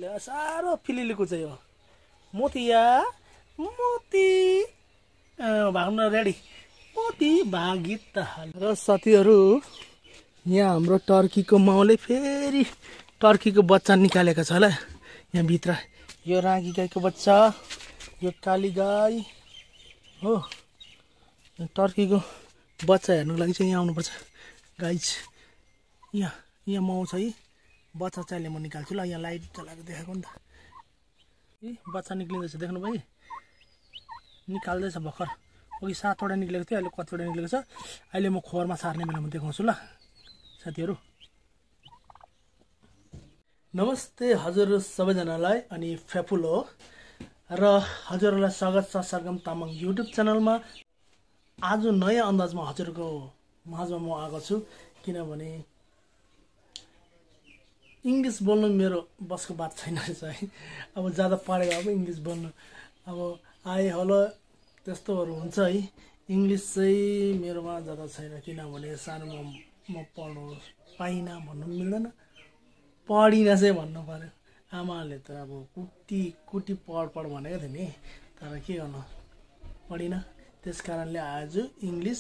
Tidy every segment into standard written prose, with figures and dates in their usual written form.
साह्रो फिलिलीको चाहिँ हो मोतिया मोती भाग्न रेडी मोती भागित र साथीहरू यहाँ हाम्रो टर्कीको माउले फेरि टर्कीको बच्चा निकालेको छ होला यहाँ भित्र यो रागी गाईको बच्चा यो काली गाई हो टर्कीको बच्चा हेर्नुको लागि चाहिँ यहाँ आउनुपर्छ गाइज यहाँ माउ छ है बच्चा चाहिँले म निकाल्छु ल यहाँ लाइट चलाएको देखाएको नि त ए बच्चा निक्लिँदैछ देख्नु भयो निकाल्दैछ भर्खर अघि 7वटा निक्लेको थियो अहिले कतिवटा निक्लेको छ अहिले म खोरमा सार्ने बेलामा देखाउँछु ल साथीहरू नमस्ते हजुर सबैजनालाई अनि फेफुलो र हजुरहरूलाई स्वागत छ सरगम तामाङ युट्युब च्यानलमा आज नयाँ अन्दाजमा हजुरको माझमा म आएको छु किनभने इंग्लिश बोल्नु मेरो बसको बात छैन रहेछ है अब ज्यादा पढेको अब इंग्लिश बोल्नु अब आए होला त्यस्तोहरू हुन्छ है इंग्लिश चाहिँ मेरोमा ज्यादा छैन किनभने सानोमा म पढ्नु पाइनँ भन्नु मिल्दैन पढिन चाहिँ भन्नु पर्यो आमाले त अब कुटी पढ भनेको थियो नि तर के गर्नु पढिन त्यसकारणले आज इंग्लिश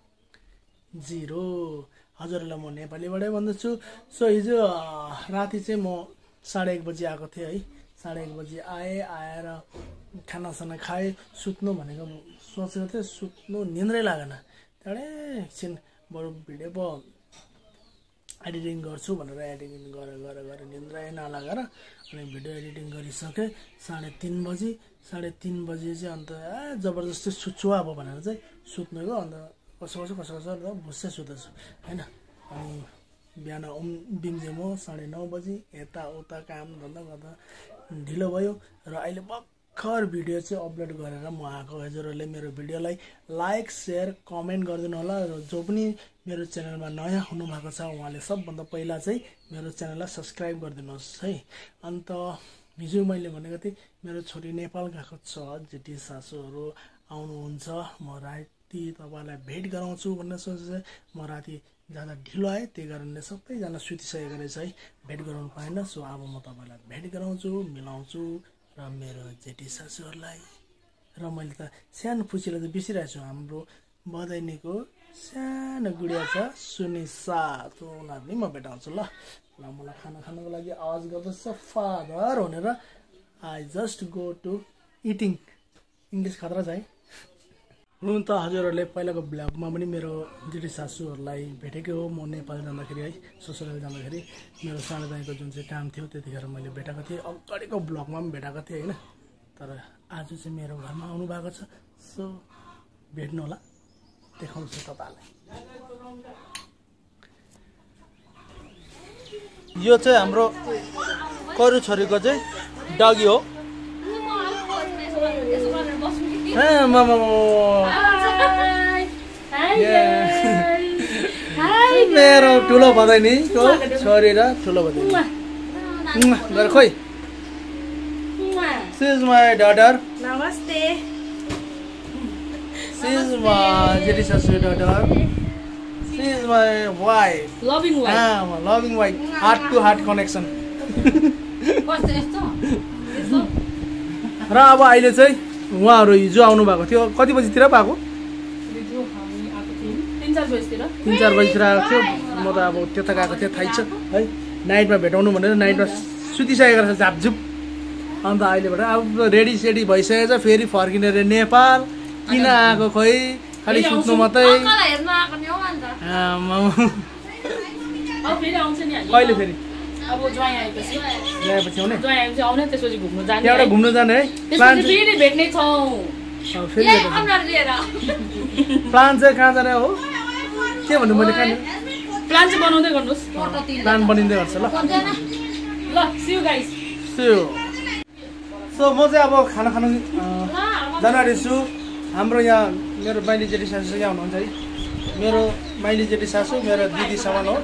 0 हजुरलाई म नेपालीबाटै भन्दैछु सो हिजो राति चाहिँ म 1:30 बजे आएको थिएँ है 1:30 बजे आएर खानासाना खाएँ सुत्नु भनेको सोचेको थिएँ सुत्नु निन्द्रै लागेन त्यहाँबाट एकछिन बरु भिडियो पो एडिटिङ गर्छु भनेर एडिटिङ गरेर निन्द्रै नलागेर अनि भिडियो एडिटिङ गरिसकेँ 3:30 बजे 3:30 बजे चाहिँ अन्त जबरजस्ती सुत्छु अब भनेर चाहिँ सुत्नुको अन्त कसो भुस्से सुतेछु हैन अनि बिहान बिम्जे म 9:30 बजे यताउता काम धन्दा गर्दा ढिलो भयो र अहिले भर्खर भिडियो चाहिँ अपलोड गरेर म आएको हजुरहरूले मेरो भिडियोलाई लाइक शेयर कमेन्ट गरिदिनु होला र जो पनि मेरो च्यानलमा नयाँ हुनुभएको छ उहाँले सबभन्दा पहिला चाहिँ मेरो च्यानललाई सब्स्क्राइब गरिदिनुहोस् है अन्त हिजो मैले भनेको थिएँ मेरो छोरी नेपाल गएको छ जेठी सासूहरू आउनुहुन्छ म राति तपाईलाई भेट गराउँछु भन्ने सोचेँ म राति ज्यादा ढिलो आएँ त्यही कारणले सबैजना सुतिसकेको रहेछ है भेट गराउनु पाएन सो अब म तपाईलाई भेट गराउँछु मिलाउँछु र मेरो जेठी सासूहरूलाई र मैले त सानो पुचीलाई त बिर्सिरहेको छु हाम्रो बधाइनीको सानो गुडिया छ सुनिसा त उनीहरू नि म भेटाउँछु ल मलाई खाना खानुको लागि आवाज गर्दैछ फादर भनेर I just go to eating English खतरा छ है हुन त हजुरहरूले पहिलाको ब्लगमा पनि मेरो जेठी सासूहरूलाई भेटेको हो म नेपाल जाँदाखेरि है ससुराल जाँदाखेरि मेरो सानो दाइको जुन चाहिँ काम थियो त्यतिखेर मैले भेटाएको थिएँ अगाडिको ब्लगमा पनि भेटाएको थिएँ होइन तर आज चाहिँ मेरो घरमा आउनु भएको छ सो भेट्नु होला देखाउँछु तपाईँलाई यो चाहिँ हाम्रो करू छोरीको चाहिँ डगी हो मेरो ठुलो बधाइनीको छोरी र ठुलो बधाइनी गएर खोइ सी इज माई डटर नमस्ते सी इज माई जेठी सासू daughter she is my wife loving wife heart to heart connection र अब अहिले चाहिँ उहाँहरू हिजो आउनु भएको थियो कति बजीतिर आएको 3-4 बजीतिर आएको थियो म त अब त्यता गएको थिएँ थाहै छ है नाइटमा भेटाउनु भनेर नाइटमा सुतिसकेको रहेछ झापझुप अन्त अहिलेबाट अब रेडी सेडी भइसकेको छ फेरि फर्किने रे नेपाल किन आएको खोइ खालि सुत्नु मात्रै कहिले फेरि अब ज्वाइँ आएपछि आउने त्यसपछि घुम्नु जाने त्यहाँबाट घुम्नु जाने है फेरि भेट्ने छौँ प्लान चाहिँ कहाँ जाने हो के भन्नु मैले कहाँ प्लान चाहिँ बनाउँदै गर्नुहोस् प्लान बनिँदै गर्छ ल see you guys see you so म चाहिँ अब खाना खानु जान आँटेछु हाम्रो यहाँ मेरो माइली जेठी सासू यहाँ हुनुहुन्छ है मेरो माइली जेठी सासू मेरो दिदीसम्म हो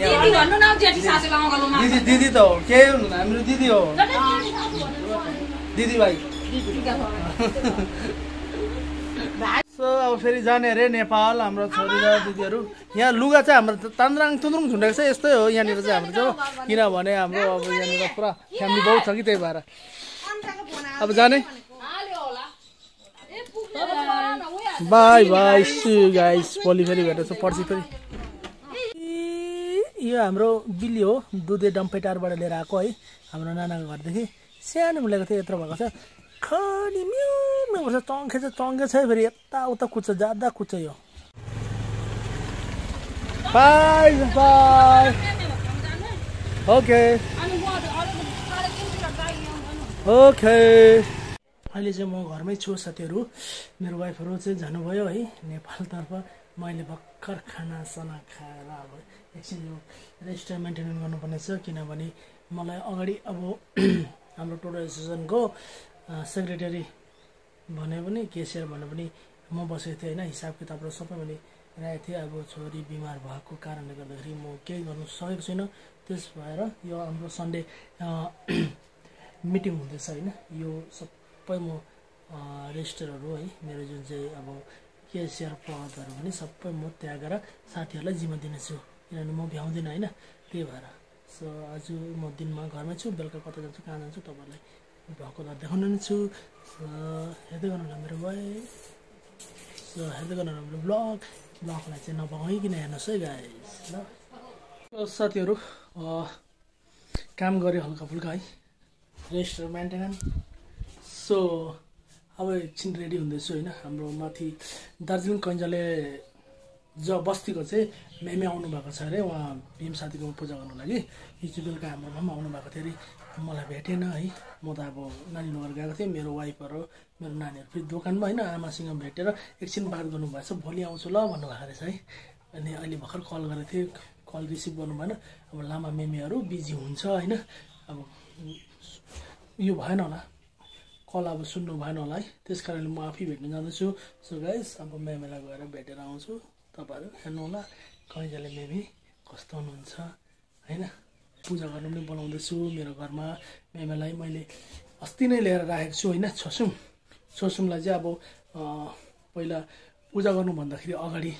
दिदी त हो के हाम्रो दिदी हो दिदी भाइ सो अब फेरि जाने अरे नेपाल हाम्रो छोरी र दिदीहरू यहाँ लुगा चाहिँ हाम्रो तान्द्राङ तुन्द्रुङ झुन्डेको छ यस्तै हो यहाँनिर चाहिँ हाम्रो चाहिँ किनभने हाम्रो अब यहाँनिर पुरा फ्यामिली बहुत छ कि त्यही भएर अब जाने बाई बाई सी गाइस भोलि फेरि भेट्छ पर्सि फेरि यो हाम्रो बिल्ली हो दुधे डम्पेटारबाट लिएर आएको है हाम्रो नानाको घरदेखि सानो मिलेको थियो यत्रो भएको छ खाली म्याउ गर्छ चङ्खे छ फेरि यताउता कुद्छ ज्यादा कुद्छ यो बाई बाई ओके ओके अहिले चाहिँ म घरमै छु साथीहरू मेरो वाइफहरू चाहिँ जानुभयो है नेपालतर्फ मैले भर्खर खानासाना खाएर अब एकछिन यो रेस्टुरेन्ट मेन्टेन गर्नुपर्ने छ किनभने मलाई अगाडि अब हाम्रो टोटल एसोसिएसनको सेक्रेटरी भने पनि केसियर भने पनि म बसेको थिएँ होइन हिसाब किताबहरू सबै मैले राखेको थिएँ अब छोरी बिमार भएको कारणले गर्दाखेरि म केही गर्नु सकेको छुइनँ त्यस भएर यो हाम्रो सन्डे मिटिङ हुँदैछ होइन यो सबै म रेजिस्टरहरू है मेरो जुन चाहिँ अब केसियर पदहरू पनि सबै म त्यागेर साथीहरूलाई जिम्मा दिनेछु किनभने म भ्याउँदिनँ होइन त्यही भएर सो आज म दिनमा घरमै छु बेलुका कता जान्छु कहाँ जान्छु तपाईँहरूलाई भएको देखाउनु नै छु हेर्दै गर्नु मेरो भाइ सो हेर्दै गर्नु हाम्रो ब्लगलाई चाहिँ नभइकन हेर्नुहोस् है गाइस ल साथीहरू काम गऱ्यो हल्का फुल्का है रेजिस्टर मेन्टेनेन्स सो अब एकछिन रेडी हुँदैछु होइन हाम्रो माथि दार्जिलिङ कैन्जाले बस्तीको चाहिँ मेमे आउनु भएको छ अरे उहाँ भीम साथीको पूजा गर्नु लागि हिजो बेलुका हाम्रोमा पनि आउनु भएको थियो अरे मलाई भेटेन है म त अब नानी लगेर गएको थिएँ मेरो वाइफहरू मेरो नानीहरू फेरि दोकानमा होइन आमासँग भेटेर एकछिन बात गर्नुभएछ भोलि आउँछु ल भन्नुभएको रहेछ है अनि अहिले भर्खर कल गरेको थिएँ कल रिसिभ गर्नु भएन अब लामा मेमेहरू बिजी हुन्छ होइन अब यो भएन होला कल अब सुन्नु भएन होला है त्यस कारणले म आफै भेट्न जाँदैछु सो गाइस अब मेमेलाई गएर भेटेर आउँछु तपाईँहरू हेर्नु होला कैजाले मेमे कस्तो हुनुहुन्छ होइन पूजा गर्नु पनि बोलाउँदैछु मेरो घरमा मेमेलाई मैले अस्ति नै लिएर राखेको छु होइन छोसुमलाई चाहिँ अब पहिला पूजा गर्नुभन्दाखेरि अगाडि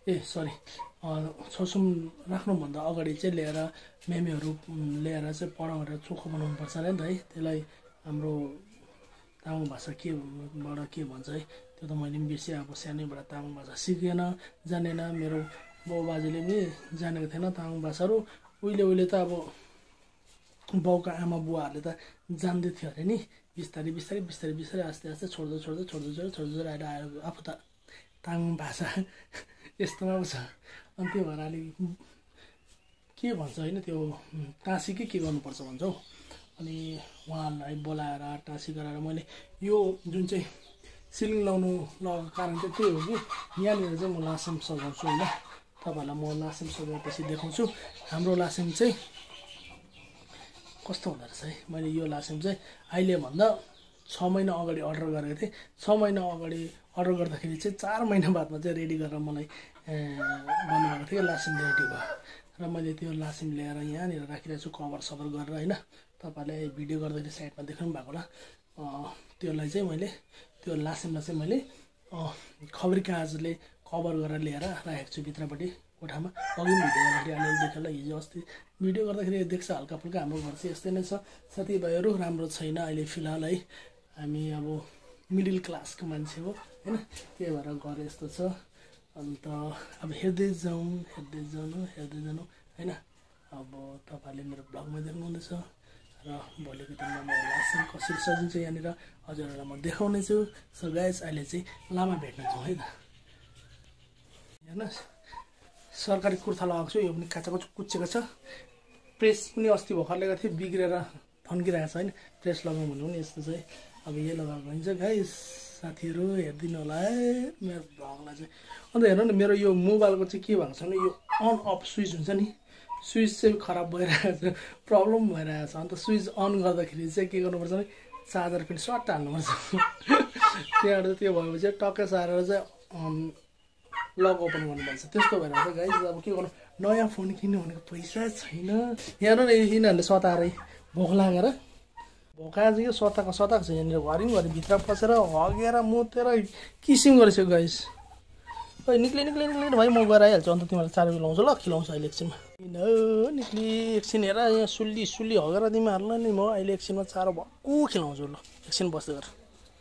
छोसुम राख्नुभन्दा अगाडि चाहिँ लिएर मेमेहरू लिएर चाहिँ पढाएर चोखो बनाउनुपर्छ अरे नि त है त्यसलाई हाम्रो तामाङ भाषा केबाट के भन्छ है त्यो त मैले पनि बिर्सेँ अब सानैबाट तामाङ भाषा सिकेन जानेन मेरो बाउ बाजेले पनि जानेको थिएन तामाङ भाषाहरू उहिले त अब बाउका आमा बुवाहरूले त जान्दै थियो अरे नि बिस्तारै आस्ते छोड्दै आएर आफू त तामाङ भाषा यस्तोमा छ अनि त्यो भएर अलिक के भन्छ होइन त्यो टाँसी के गर्नुपर्छ भन्छ हौ अनि उहाँहरूलाई बोलाएर टाँसी गराएर मैले यो जुन चाहिँ सिलिङ लाउनु लगाएको कारण चाहिँ त्यही हो कि यहाँनिर चाहिँ म लासेम सजाउँछु होइन तपाईँहरूलाई म लासेम सजाएपछि देखाउँछु हाम्रो लासेम चाहिँ कस्तो हुँदो रहेछ है मैले यो लासेम चाहिँ अहिलेभन्दा 6 महिना अगाडि अर्डर गरेको थिएँ 6 महिना अगाडि अर्डर गर्दाखेरि चाहिँ 4 महिना बादमा चाहिँ रेडी गरेर मलाई भन्नुभएको थियो लासेम रेडी भयो र मैले त्यो लासेम ल्याएर यहाँनिर राखिरहेको छु कभर सबर गरेर होइन तपाईँहरूले भिडियो गर्दाखेरि साइडमा देख्नु भएको होला त्यसलाई चाहिँ मैले त्यो लासेमलाई चाहिँ मैले खबरी कागजले कभर गरेर ल्याएर राखेको छु भित्रपट्टि कोठामा अघि पनि भिडियो गर्दाखेरि अलिअलि देख्छ होला हिजो अस्ति भिडियो गर्दाखेरि देख्छ हल्का फुल्का हाम्रो घर चाहिँ यस्तै नै छ साथीभाइहरू राम्रो छैन अहिले फिलहाल है हामी अब मिडल क्लासको मान्छे हो होइन त्यही भएर घर यस्तो छ अन्त अब हेर्दै जाउँ होइन अब तपाईँहरूले मेरो ब्लगमा देख्नुहुँदैछ र भोलिको दिनमा म लासेम कसरी सजिन्छ यहाँनिर हजुरहरूलाई म देखाउने छु सो गाइस अहिले चाहिँ लामा भेट्न जाउँ है त हेर्नुहोस् सरकारी कुर्ता लगाएको छु यो पनि काचाको कुच्चेको छ प्रेस पनि अस्ति भर्खर ल्याएको थिएँ बिग्रेर थन्किरहेको छ होइन प्रेस लगाउँ भन्नु पनि यस्तो चाहिँ अब यही लगाएको हुन्छ गाइस साथीहरू हेरिदिनु होला है मेरो भ्लगलाई चाहिँ अन्त हेर्नु न मेरो यो मोबाइलको चाहिँ के भएको छ भने यो अन अफ स्विच हुन्छ नि स्विच चाहिँ खराब भइरहेको छ प्रब्लम भइरहेको छ अन्त स्विच अन गर्दाखेरि चाहिँ के गर्नुपर्छ भने चार्जर पनि सर्ट हाल्नुपर्छ त्यहाँबाट त्यो भएपछि टक्कै सारेर चाहिँ लक ओपन गर्नुपर्छ त्यस्तो भइरहेको छ गाइस अब के गर्नु नयाँ फोन किन्नु भनेको पैसा छैन हेर्नु न यिनीहरूले सताएरै भोक लागेर भोका चाहिँ सताएको छ यहाँनिर घरि भित्र पसेर हगेर मुतेर किसिम गरिसक्यो गाइस। खै निक्ले भाइ म गएर आइहाल्छु अन्त तिमीलाई चारो लाउँछु ल खिलाउँछु अहिले एकछिनमा। किन निक्ली एकछिन हेर यहाँ सुल्ली हगेर तिमीहरूलाई नि म अहिले एकछिनमा चारो भक्कु खिलाउँछु ल एकछिन बस्दै गर।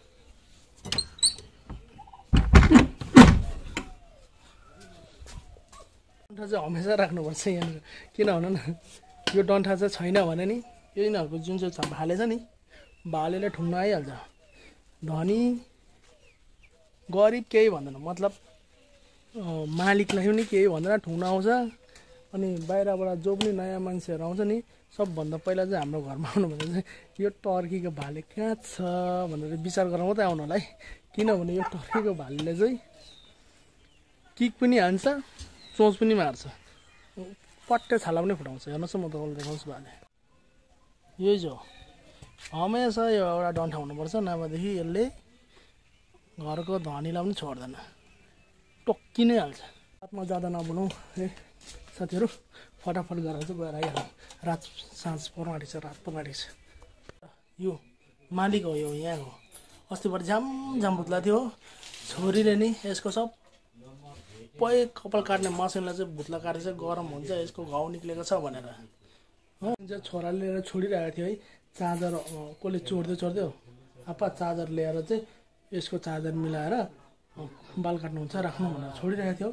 डन्ठा चाहिँ हमेसा राख्नुपर्छ यहाँनिर किन भन न यो डन्ठा चाहिँ छैन भने नि यो यिनीहरूको जुन चाहिँ भाले छ नि भालेले ठुङ्न आइहाल्छ। धनी गरिब केही भन्दैन मतलब मालिकलाई पनि केही भन्दैन ठुङ्न आउँछ। अनि बाहिरबाट जो पनि नयाँ मान्छेहरू आउँछ नि सबभन्दा पहिला चाहिँ हाम्रो घरमा आउनु भने चाहिँ यो टर्कीको भाले कहाँ छ भनेर विचार गरेर मात्रै आउनु होला है। किनभने यो टर्कीको भालेले चाहिँ किक पनि हान्छ चोच पनि मार्छ पट्टे छाला पनि फुटाउँछ। हेर्नुहोस् म तपाईँलाई देखाउँछु भाले यही जो हमेसा यो एउटा डन्ठा हुनुपर्छ नभएदेखि यसले घरको धनीलाई पनि छोड्दैन टोक्की नै हाल्छ। रातमा जाँदा नबोलाउँ है साथीहरू फटाफट गरेर चाहिँ गएर आइहाल्नु रात साँझ पर्न आँटेको छ रात पर्न आँटेको छ। यो मालिक हो यो यहाँको अस्तिबाट झ्याम भुत्ला थियो छोरीले नि यसको सबै कपाल काट्ने मसिनलाई चाहिँ भुत्ला काटेर चाहिँ गरम हुन्छ यसको घाउ निक्लेको छ भनेर छोराले लिएर छोडिरहेको थियो है। चार्जर कसले चोड्दै आपा चार्जर ल्याएर चाहिँ यसको चार्जर मिलाएर बाल काट्नुहुन्छ राख्नु भनेर छोडिरहेको थियो।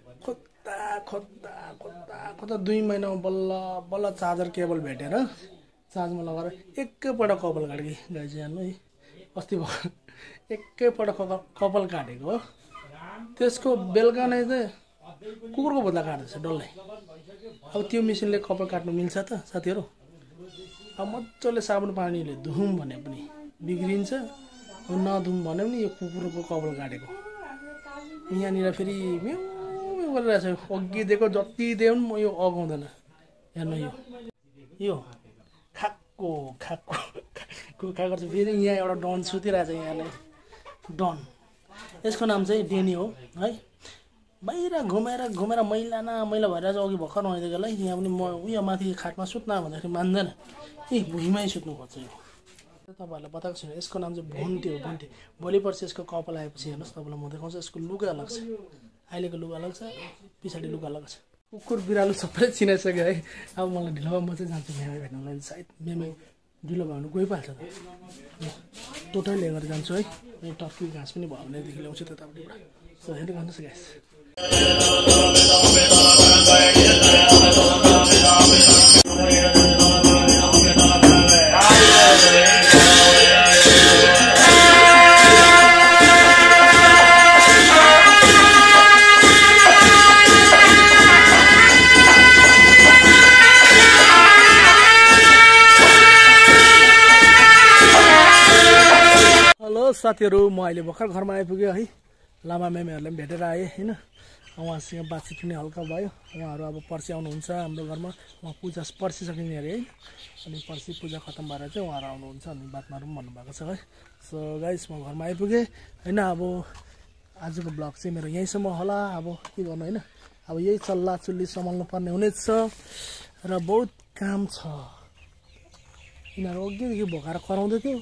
खोज्दा 2 महिनामा बल्ल चार्जर केबल भेटेर चार्जमा लगाएर एकैपल्ट कपाल काटेको गाइज हेर्नु है। अस्ति एकैपल्ट कपाल काटेको हो त्यसको बेलुका नै चाहिँ कुकुरको भुत्ला काट्दैछ डल्लै। अब त्यो मेसिनले कपाल काट्नु मिल्छ त साथीहरू? अब मजाले साबुन पानीले धुम भने पनि बिग्रिन्छ अब नधुम भने पनि यो कुकुरको कपाल काटेको। यहाँनिर फेरि म्याउ गरिरहेछ अघि दिएको जति दियो पनि यो अगाउँदैन। हेर्नु यो खाएको गर्छ। फेरि यहाँ एउटा डन सुतिरहेछ यहाँले डन यसको नाम चाहिँ डेनी हो है। बाहिर घुमेर मैला भइरहेछ अघि भर्खर नआइदिएकोलाई यहाँ पनि म उयो माथि खाटमा सुत्न भन्दाखेरि मान्दैन भुइँमै सुत्नु खोज्छ। यो तपाईँहरूलाई बताएको छु यसको नाम चाहिँ भुन्टे हो भुन्टे। भोलि पर्सि यसको कपाल आएपछि हेर्नुहोस् तपाईँलाई म देखाउँछु। यसको लुगा अलग छ अहिलेको लुगा अलग छ पछाडि लुगा अलग छ। कुकुर बिरालो सबै चिनाइसक्यो है। अब मलाई ढिलो भयो म चाहिँ जान्छु मेमै भेट्नलाई सायद मेमै ढिलो भयो भने गइहाल्छ त टोटल लिएर जान्छु है। यो टर्की घाँस पनि भयो भनेदेखि ल्याउँछु त्यतापट्टिबाट। सो हेर्नु गर्नुहोस् गाइस। साथीहरू म अहिले भर्खर घरमा आइपुगेँ है। लामा मेमेहरूलाई पनि भेटेर आएँ होइन। उहाँसँग बातचित पनि हल्का भयो। उहाँहरू अब पर्सि आउनुहुन्छ हाम्रो घरमा। उहाँ पूजा पर्सि सकिने अरे है। अनि पर्सि पूजा खत्तम भएर चाहिँ उहाँहरू आउनुहुन्छ अनि बात मारौँ भन्नुभएको छ है। सो गाइस म घरमा आइपुगेँ होइन। अब आजको ब्लग चाहिँ मेरो यहीँसम्म होला। अब के गर्नु होइन अब यही चल्ला चुल्ली सम्हाल्नु पर्ने हुनेछ र बहुत काम छ। यिनीहरू अघिदेखि भोकाएर कराउँदै थियो।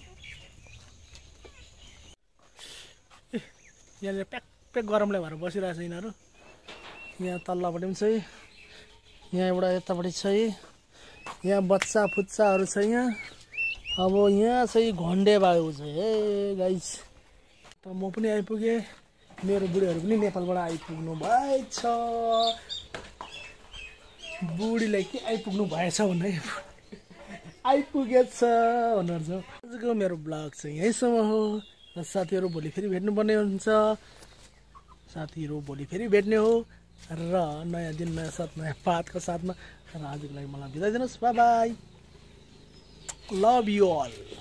यहाँनिर प्याक गरमले भएर बसिरहेछ यिनीहरू। यहाँ तल्लापट्टि पनि छ यहाँ एउटा यतापट्टि छ यहाँ बच्चा फुच्चाहरू छ यहाँ। अब यहाँ चाहिँ घन्डे बाबु छ हे गाइस। त म पनि आइपुगेँ मेरो बुढीहरू पनि नेपालबाट आइपुग्नु भएछ। बुढीलाई के आइपुग्नु भएछ भन्ने आइपुगेछ भन्नुहुन्छ। आजको मेरो ब्लग चाहिँ यहीँसम्म हो। साथीहरू भोलि फेरि भेट्नुपर्ने हुन्छ। साथीहरू भोलि फेरि भेट्ने हो र नयाँ दिन नयाँ साथ नयाँ पातको साथमा। र आजको लागि मलाई बिदा दिनुहोस्। Bye bye love you all.